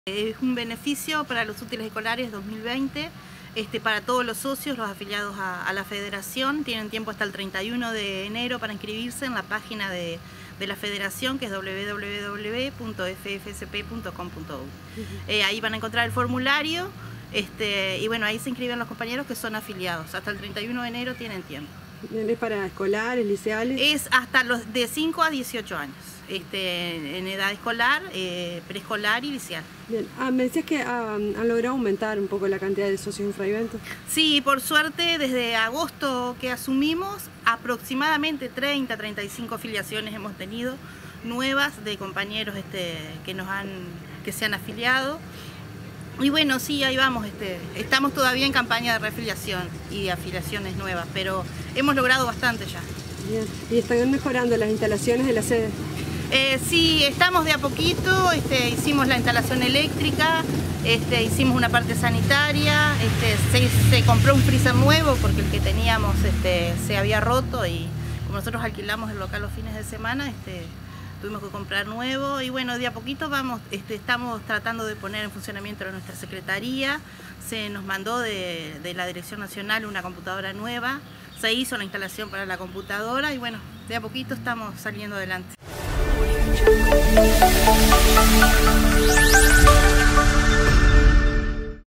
Es un beneficio para los útiles escolares 2020, para todos los socios, los afiliados a la federación. Tienen tiempo hasta el 31 de enero para inscribirse en la página de la federación, que es www.ffsp.com.uy. Ahí van a encontrar el formulario y bueno, ahí se inscriben los compañeros que son afiliados. Hasta el 31 de enero tienen tiempo. ¿Es para escolares, liceales? Es hasta los de 5 a 18 años, en edad escolar, preescolar y liceal. Bien. Me decías que han logrado aumentar un poco la cantidad de socios en Fray Bentos. Sí, por suerte, desde agosto que asumimos, aproximadamente 30-35 afiliaciones hemos tenido nuevas de compañeros que se han afiliado. Y bueno, sí, ahí vamos, estamos todavía en campaña de reafiliación y de afiliaciones nuevas, pero hemos logrado bastante ya. Bien. ¿Y están mejorando las instalaciones de la sede? Sí, estamos de a poquito, hicimos la instalación eléctrica, hicimos una parte sanitaria, se compró un freezer nuevo porque el que teníamos se había roto y como nosotros alquilamos el local los fines de semana, tuvimos que comprar nuevo y bueno, de a poquito vamos, estamos tratando de poner en funcionamiento nuestra secretaría. Se nos mandó de la Dirección Nacional una computadora nueva, se hizo la instalación para la computadora y bueno, de a poquito estamos saliendo adelante.